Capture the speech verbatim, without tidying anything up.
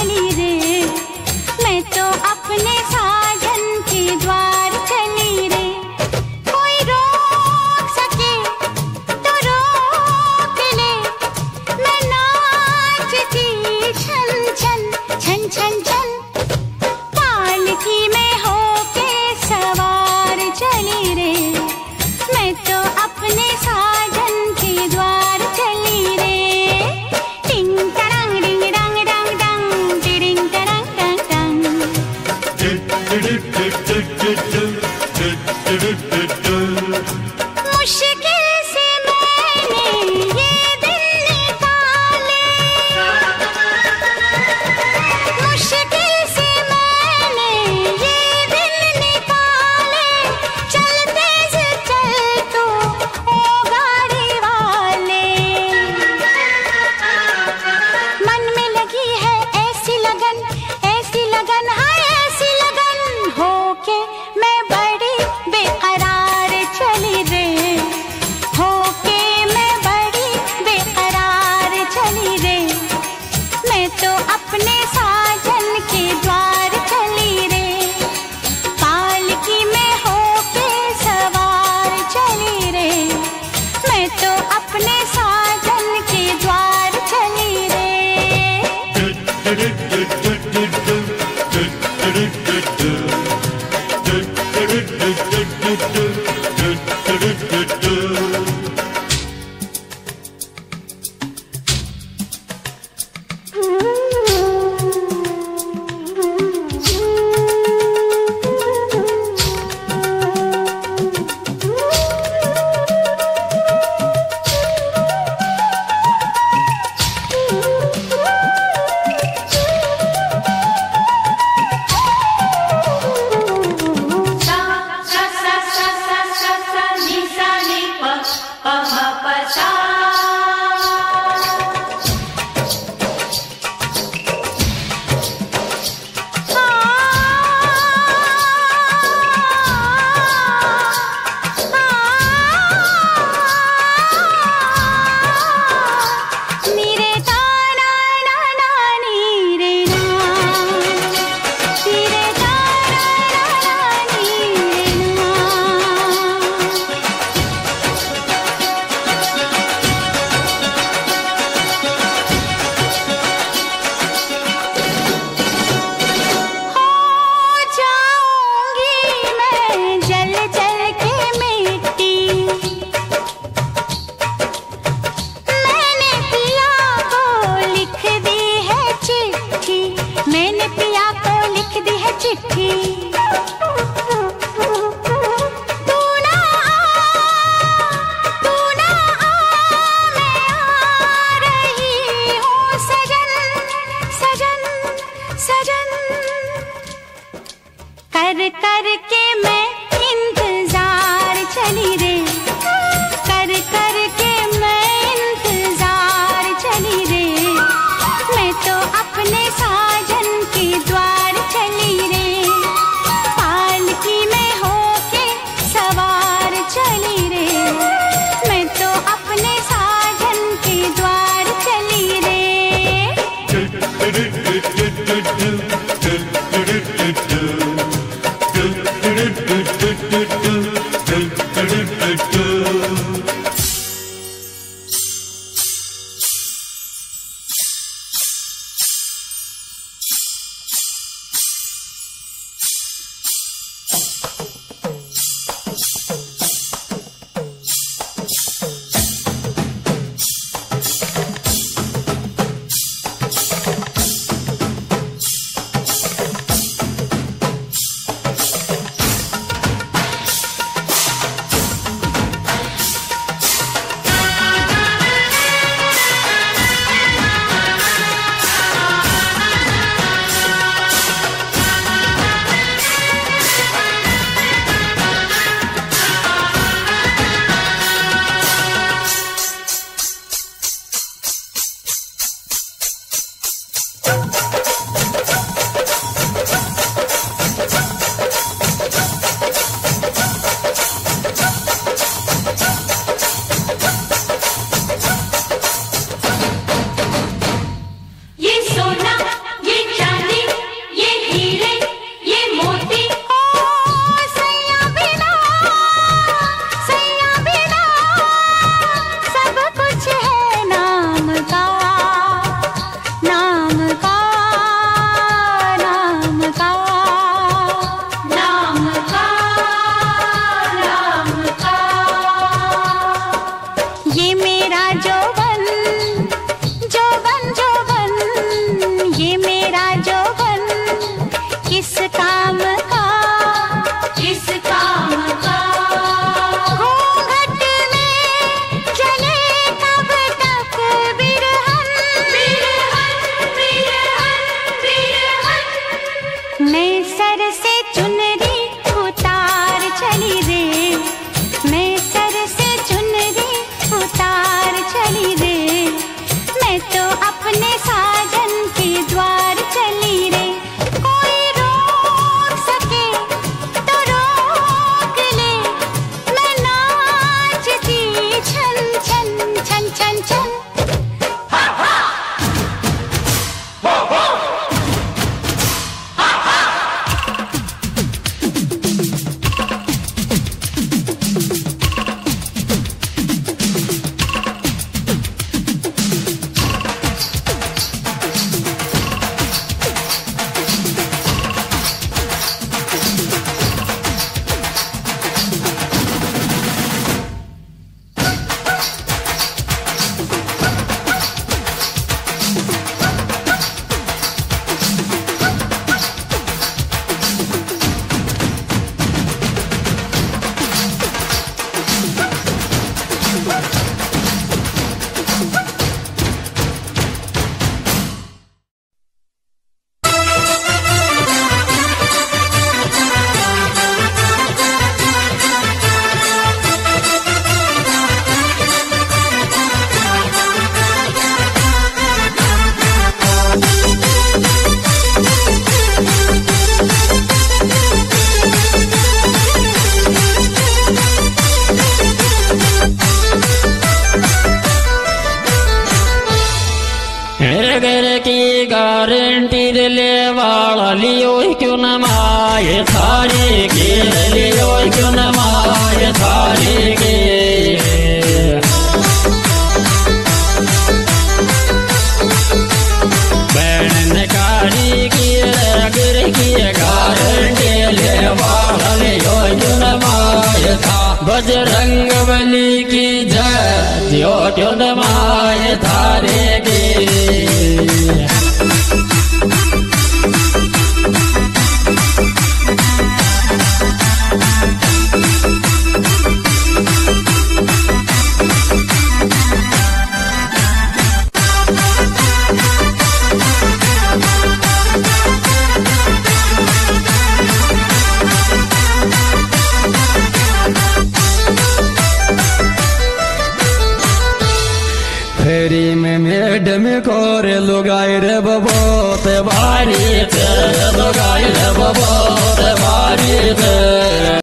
चली रे, मैं तो अपने साजन के द्वार चली रे। कोई रोक सके तो रोक ले, मैं नाचती छन छन छन छन छन। पालकी में होके सवार चली रे, मैं तो अपने साजन के द्वार चली रे। टिंग टरंग डिंग डंग डंग डंग, टिडिंग टरंग डंग डंग। मुश्किल से मैंने ये दिल निकाले, मुश्किल से मैंने ये दिल निकाले। चलते से चल तू ओ गाड़ी वाले, मन में लगी है ऐसी लगन, ऐसी लगन है ऐसी लगन। होके मैं बड़ी बेकरार चली रे, होके मैं बड़ी बेकरार चली रे। मैं तो अपने साजन के द्वार चली रे, पालकी में होके सवार चली रे। मैं तो अपने साजन के द्वार चली रे। कर कर के मैं इंतजार चली रे, कर कर के मैं इंतजार चली रे। मैं तो अपने साजन के द्वार चली रे, पालकी में होके सवार चली रे। मैं तो अपने साजन के द्वार चली रे। की गारंटी ले वाला लियो क्यों न माए थारे के लियो क्यों न माए थारे के बहन कारी की अगर की गारंटी ले वाला लियो क्यों न माए था बजरंग बली की जय जियो क्यों न माए थारे के फेरी में मैडम कोर लुगाई रे बबोत भारी थे लुगाई रे बबोत भारी थे